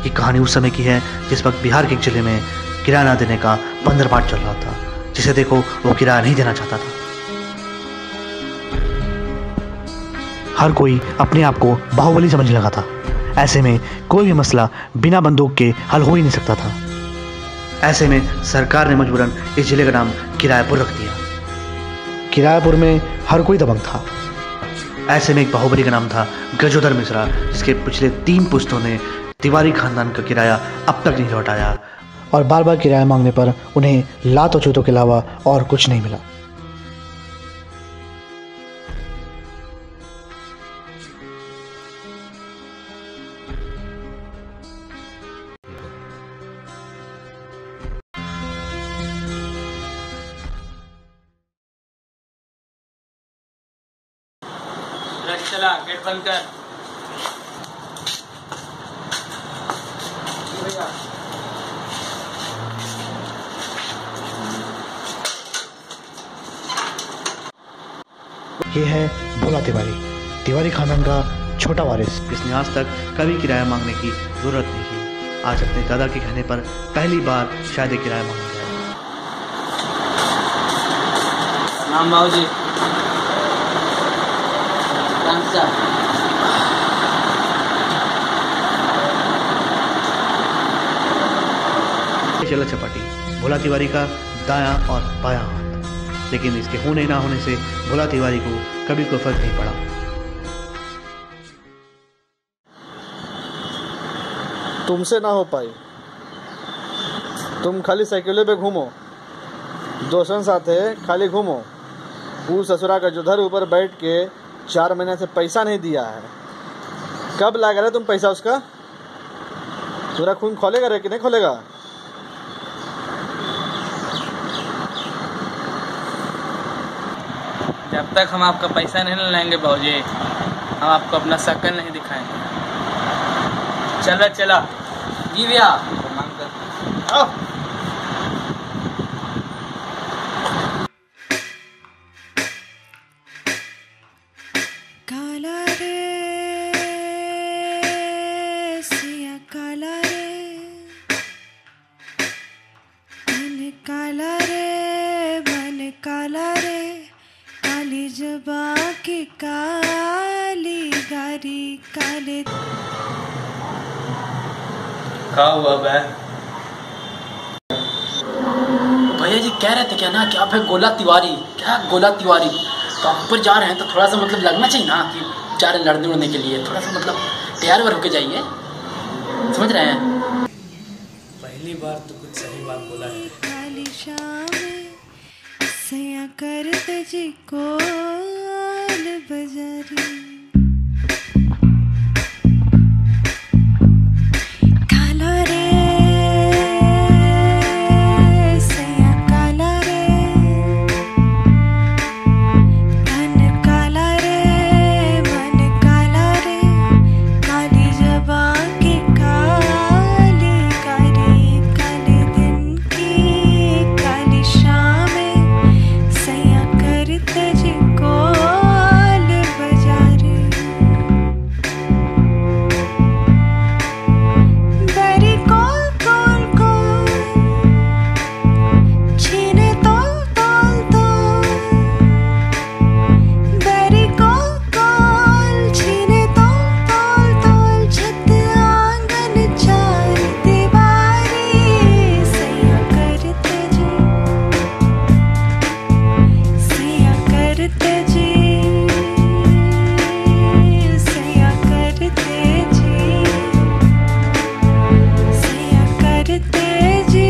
ये कहानी उस समय की है जिस वक्त बिहार के एक जिले में किराया ना देने का बंदरबाट चल रहा था, जिसे देखो वो किराया नहीं देना चाहता था। हर कोई अपने आप को बाहुबली समझने लगा था। ऐसे में कोई भी मसला बिना बंदूक के हल हो ही नहीं सकता था। ऐसे में सरकार ने मजबूरन इस जिले का नाम किरायापुर रख दिया। किरायापुर में हर कोई दबंग था। ऐसे में एक बाहुबली का नाम था गजोधर मिश्रा, जिसके पिछले 3 पुश्तों ने तिवारी खानदान का किराया अब तक नहीं लौटाया और बार बार किराया मांगने पर उन्हें लात और जूतों के अलावा और कुछ नहीं मिला। चला गेट बंद कर। ये है भोला तिवारी खानदान का छोटा वारिस, जिसने आज तक कभी किराया मांगने की जरूरत नहीं की। आज अपने दादा के कहने पर पहली बार शायद एक किराया मांगने गया। नाम बाबूजी। चला चपाटी भोला तिवारी का दायां और बायां हाथ, लेकिन इसके होने ना होने से भोला तिवारी को कभी कोई फर्क नहीं पड़ा। तुमसे ना हो पाई, तुम खाली साइकिलों पे घूमो, दोस्तों साथ है खाली घूमो। वो ससुरा का गजोधर ऊपर बैठ के 4 महीने से पैसा नहीं दिया है। कब लाएगा रे तुम पैसा उसका? पूरा खून खोलेगा रे कि नहीं खोलेगा? जब तक हम आपका पैसा नहीं लाएंगे बाबूजी, हम आपको अपना शक्ल नहीं दिखाएंगे। चला जी भैया मांग कर आओ। काला रे सिया काला रे, मन काला रे मन काला रे, काली जबा की काली गारी काले। क्या हुआ बे? भैया जी कह रहे थे क्या ना कि आप है गोला तिवारी। क्या गोला तिवारी? तो आप ऊपर जा रहे हैं तो थोड़ा सा मतलब लगना चाहिए ना कि जा रहे लड़ने उड़ने के लिए, थोड़ा सा मतलब तैयार वर होके जाइए। समझ रहे हैं? पहली बार तो कुछ सही बात बोला है। काली शाम सया करते जी कोल बजारी, काला रे सया काला रे, मन काला रे मन काला रे, काली जबा की काली कारी, काले दिन की काली शाम सया करते जी कोल बजारी। बेरी कोल कोल कोल छीने तोल बेरी कोल कोल छीने तोल छत आंगन चार दीवारी, सया करते जी सया करते जी सया करते जी सया करते जी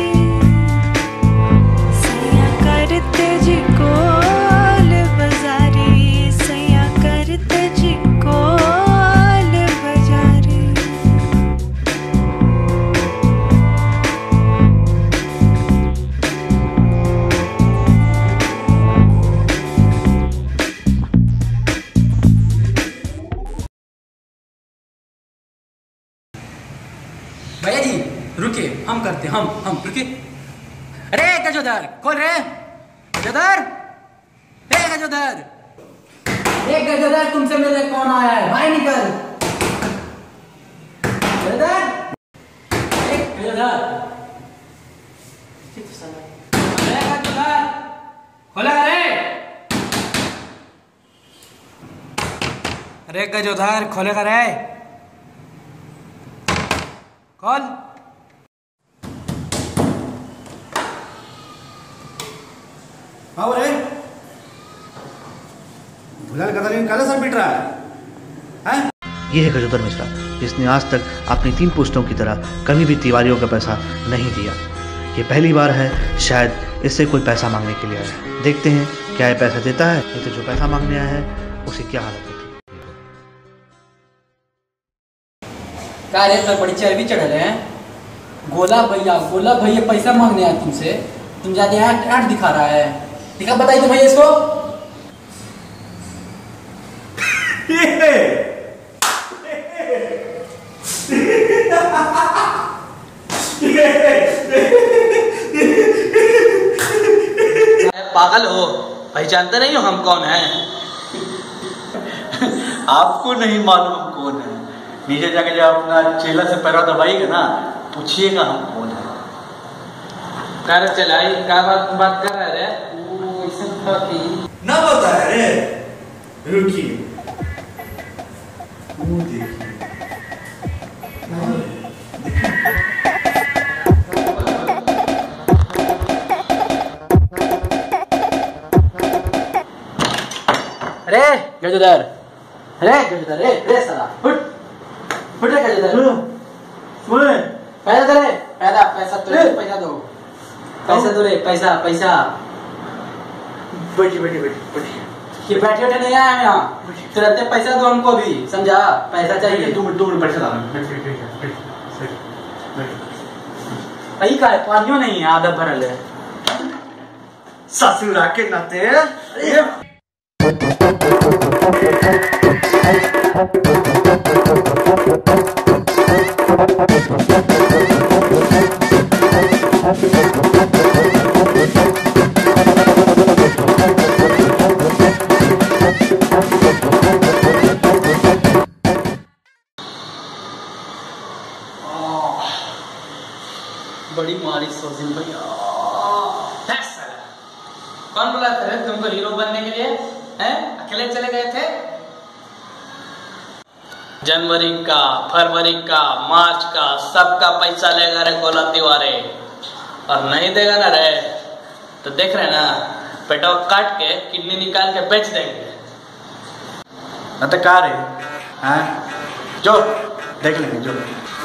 सया करते जी कोल बजारी, सया करते जी कोल बजारी। भैया जी रुके, हम करते हम रुके। अरे गजोधर कौन रे? गजोधर गजोधर तुमसे मिलने कौन आया है? भाई निकल। गजोधर इधर। खोला रे। अरे गज उधार खोलेगा रे। खोल। हाँ रे, भुलाल का लेकिन काला सर पिट रहा है? ये है गजोदर मिश्रा, जिसने आज तक अपनी 3 पुश्तों की तरह कभी भी तिवारियों का पैसा नहीं दिया। ये पहली बार है शायद इससे कोई पैसा मांगने के लिए आया। देखते हैं क्या ये पैसा देता है, नहीं तो जो पैसा मांगने आया है उसकी क्या हालत होती है। क्या रे, तो बड़ी चर्बी चढ़ रहे हैं। गोला भैया पैसा मांगने आया तुमसे, तुम ज्यादा ऐड दिखा रहा है। दिखा, बताइए तो भैया इसको। पागल हो, पहचानते नहीं हो हम कौन हैं? आपको नहीं मालूम हम कौन हैं? नीचे जाके जब अपना चेला से पैरा दबाइएगा ना, पूछिएगा हम कौन है। कर चलाई क्या बात कर रहे रे? ना बता रे, रुकिए। अरे गजोदर, रे साला, फुट रे गजोदर। पैसा दे रे, पैसा दो रे, पैसा। बैठी। ये बैठे नहीं आया हम यहाँ, तुरंत पैसा दो हमको भी, समझा? पैसा चाहिए। 2 मिनट पैसा डालो। वही का है, पानियों नहीं है, आधा भरल है। ससुरा के नाते बड़ी मारी सोजिल भैया। कौन बोला था तुमको हीरो बनने के लिए? हैं? अकेले चले गए थे? जनवरी का, फरवरी का, मार्च का सबका पैसा लेगा रे गोला तिवारी। और नहीं देगा ना रे तो देख रहे ना, पेटो काट के किडनी निकाल के बेच देंगे। न तो कार है, जो देख लेंगे जो।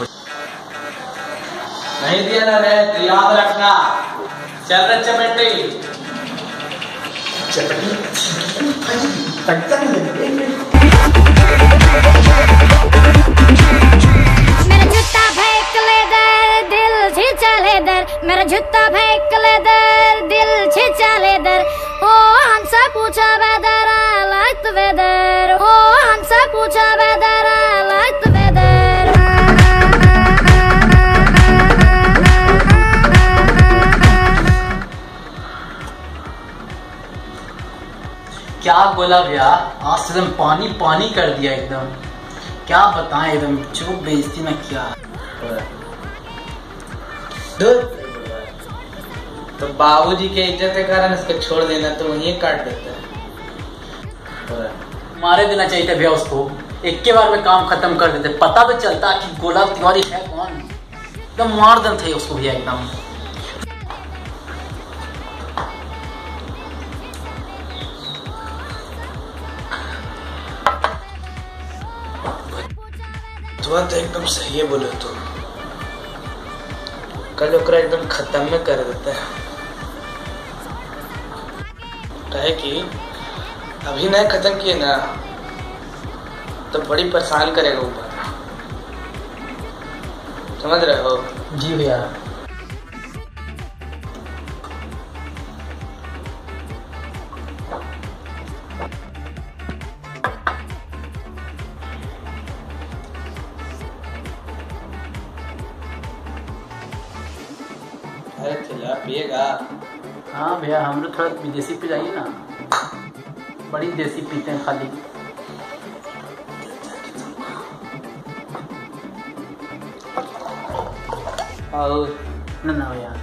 नहीं दिया ना रे तो याद रखना। चल रे चपेटी। मेरा जूता फेंक ले दर, दिल छिचा ले दर। मेरा जूता फेंक ले दर, दिल छिचा ले दर। ओ हमसे पूछा weather, I like the weather. ओ हमसे पूछा weather, I like the weather. क्या बोला भैया, आज से एकदम पानी कर दिया एकदम। क्या बताएं, एकदम जो बेइज्जती में किया। तो बाबूजी के इज्जत के कारण इसको छोड़ देना, तो वहीं काट देता है। मारे देना चाहिए था भैया उसको, एक के बार में काम खत्म कर देते। पता तो चलता कि गोला तिवारी है कौन। एकदम मार देते थे उसको भैया एकदम। तो एकदम सही है बोले तो। कल ओकरा एकदम खत्म में कर देता है। कहे कि अभी नहीं खत्म किए ना तो बड़ी परेशान करेगा ऊपर। समझ रहे हो? जी भैया। अरे खिला पिएगा? हाँ भैया, हम लोग थोड़ा विदेशी पे जाइए ना, बड़ी देसी पीते हैं खाली। और ना भैया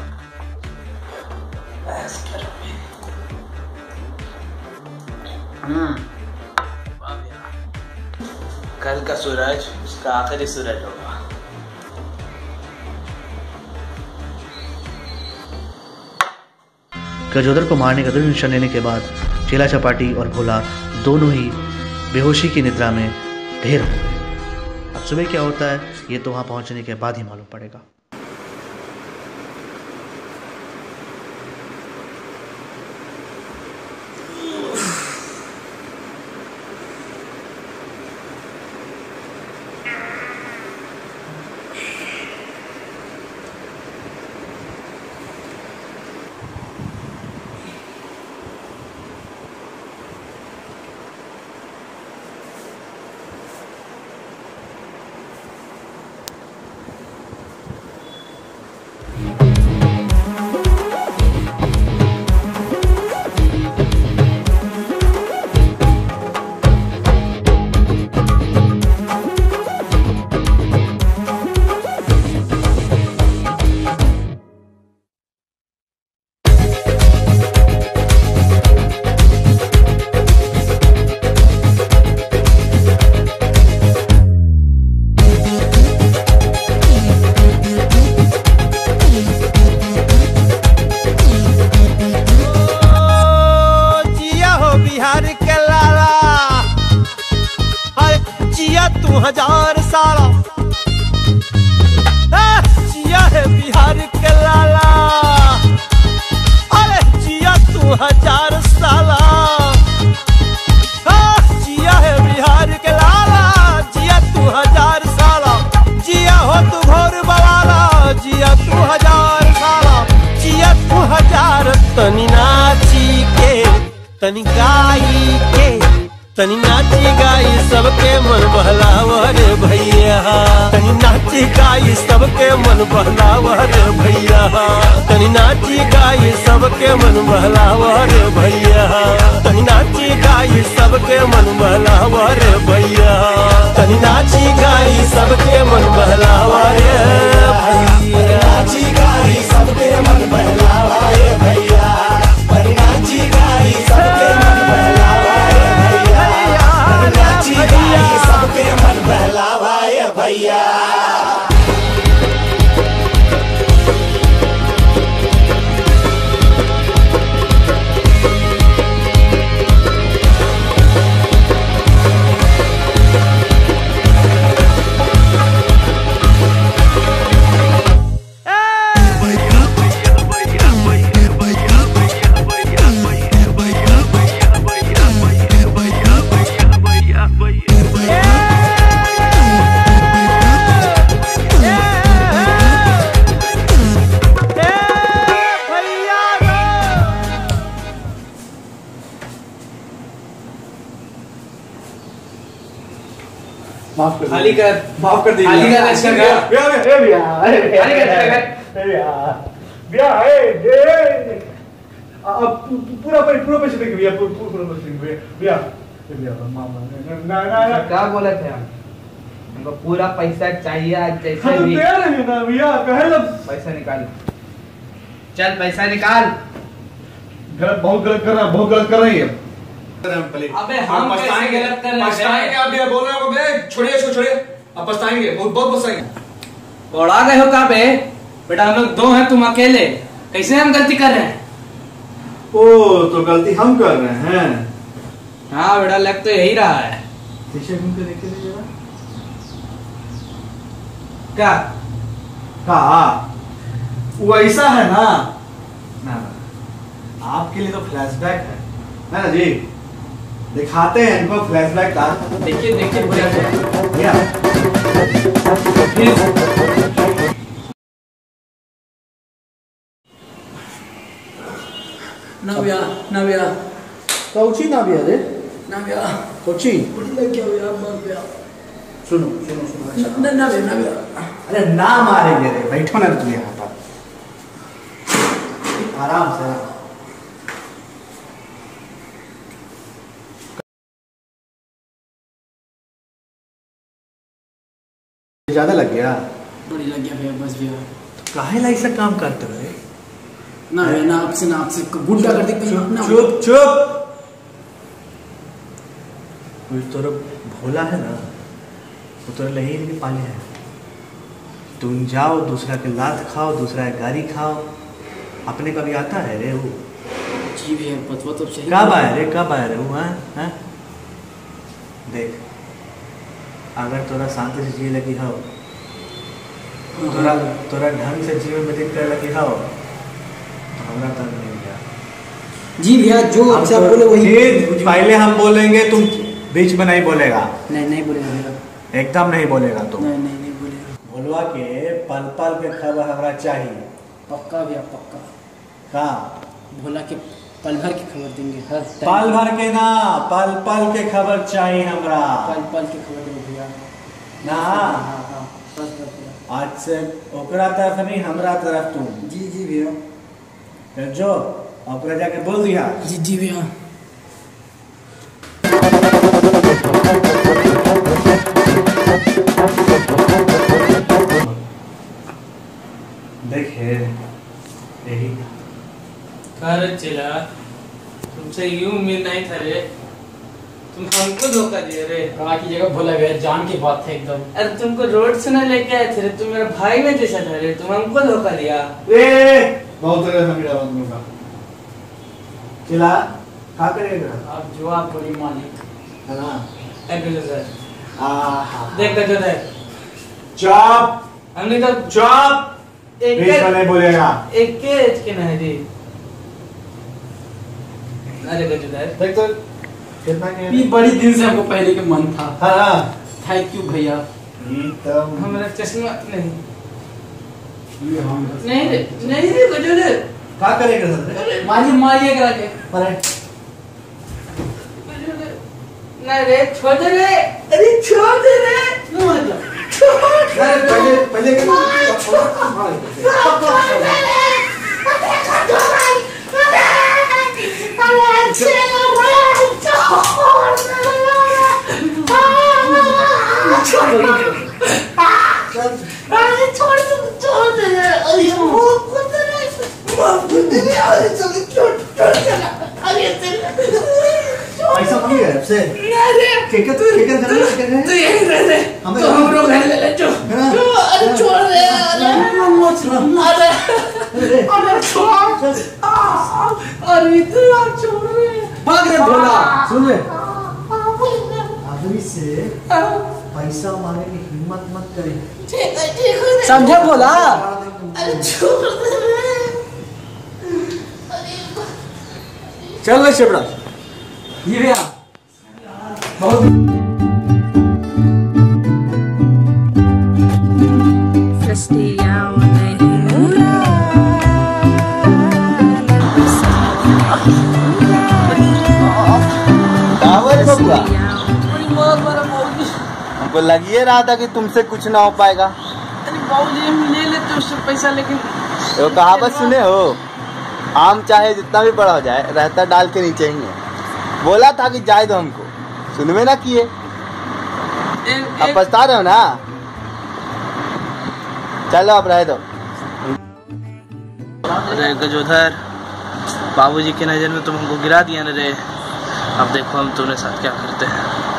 कल का सूरज उसका आखिरी सूरज होगा। गजोदर को मारने का दृढ़ निश्चय लेने के बाद चेला चपाटी और भोला दोनों ही बेहोशी की निद्रा में ढेर हो गए। अब सुबह क्या होता है ये तो वहां पहुंचने के बाद ही मालूम पड़ेगा। हजार साला जिया है बिहार के लाला, अरे जिया तू 1000 साला। जिया है बिहार के लाला, जिया तू 1000 साला। जिया हो तू घोर बवाला, जिया तू 1000 साला। जिया तू 1000 तनी नाची के तनी गाई के तनी नाची गाई सबके मन बहलाव रे भैया। तनी नाची गाई सबके मन बहलाव रे भैया। तनी नाची गाई सबके मन बहलाव रे भैया। तनी नाची गाई सबके मन बहलाव रे भैया। तनी नाची गाई सबके मन बहलाव रे भैया। नाची गाई सबके मन बहलाव रे भैया। तनी नाची गाई सबके मन बहलाव सबके मन बहलावा भैया। खाली कर, माफ कर दीजिए। खाली कर इसका घर। पूरा पैसे देंगे भैया, पूरा पैसे देंगे भैया। क्या बोले थे हमको पूरा पैसा चाहिए आज जैसे भी। दे रहे हैं ना भैया, कहे पैसा निकाल, चल पैसा निकाल। बहुत गलत कर रहा है, बहुत गलत कर रही है। अबे हम कैसे गलत कर रहे हैं? पछताएंगे आप ये बोल रहे हो बे, छोड़िए इसको छोड़िए, आप पछताएंगे, बहुत पछताएंगे। बड़ा गए हो कहाँ पे बेटा? हम लोग 2 हैं, तुम अकेले, कैसे हम गलती कर रहे हैं? ओ तो गलती हम कर रहे हैं। हाँ बेटा, लग तो यही रहा है। पीछे घूम के देखिए जरा। क्या कहा वो ऐसा है ना? ना आपके लिए तो फ्लैशबैक है ना जी। दिखाते हैं इनको फ्लैशबैक का। देखिए देखिए भैया ना भैया कौची ना भैया रे, ना भैया कौची लग गया भैया, मर गया। सुनो सुनो सुनो। ना भैया अरे ना मारेंगे रे, बैठो ना तुम यहाँ पर आराम से। ज्यादा लग गया? बड़ी लग गया भैया, बस भैया। काहे ला ऐसा काम करते रहे? ना भैया, ना आपसे गुंडा कर दे। चुप चुप। कोई तोरा भोला है ना, वो तोरा लही नहीं पाले है। तुम जाओ दूसरा के लात खाओ, दूसरा के गाड़ी खाओ, अपने कभी आता है रे वो? जी भैया, बतवा तो सही। कब आया रे, कब आया रे वो? हैं देख, अगर तोरा शांति से जिए लगी हो, तोरा ढंग से जीवन व्यतीत करे लगी हो, तो हमरा तक नहीं गया। जी भैया, जो अच्छा बोले वही। पहले हम बोलेंगे, तुम बीच में नहीं बोलेगा। नहीं बोलेगा भैया, एकदम नहीं बोलेगा तुम। नहीं बोलेगा। भोलवा के पल पल के खबर हमरा चाहिए। पक्का भैया, पक्का। का भोला के पल भर की खबर देंगे, हर पल भर के ना, पल पल के खबर चाहिए हमरा। पल के खबर देंगे भैया ना। हाँ, बस भैया। आज से ओकरा तरफ नहीं, हमरा तरफ तुम। जी भैया। फिर जो ओकरा जाके बोल दिया। जी भैया। देखे यही अरे चिला, तुमसे यूं उम्मीद नहीं था रे, तुम हमको धोखा दिए रे। कहा की जगह भोला भैया, जान की बात है एकदम। अरे तुमको रोड से ना लेके आए थे रे, तुम मेरा भाई में जैसा था रे, तुम हमको धोखा दिया। बहुत चिला क्या करेगा? आप जो आप बड़ी मालिक है ना? देख कर दे। चुप। हमने तो चुप। एक बीच में नहीं बोलेगा। एक के एज के नहीं दी। अरे गजदार, देख तो कितना ये बड़ी दिन से हमको पहले के मन था। हाँ, थैंक यू भैया। हमारा चश्मा नहीं ये हम नहीं रे गजदार। क्या करेगा सर? मारिए करा के। नहीं रे, छोड़ दे रे। अरे छोड़ दे रे। पहले पैसा मांगे आपसे? केकर तू यही रह दे, तो हम लोग घर ले ले। अरे छोड़ दे, अरे छोड़, अरे इतना छोड़ रहे। भाग रे भोला। सुन रे, आदमी से पैसा मांगने की हिम्मत मत करे। समझे भोला? अरे छोड़ दे। चल रे शिवराज। ये भैया बहुत हमको लगिए रहा था कि तुमसे कुछ ना हो पाएगा। अरे बाबूजी, हम ले लेते उससे पैसा, लेकिन तो कहावत सुने हो, आम चाहे जितना भी बड़ा हो जाए, रहता डाल के नीचे ही है। बोला था कि जाए दो हमको, सुनवे ना किए। अब पछता रहे हो ना? चलो अब रह दो। अरे गजोधर, बाबूजी की नजर में तुम हमको गिरा दिया ना रे। अब देखो हम तुम्हारे साथ क्या करते हैं।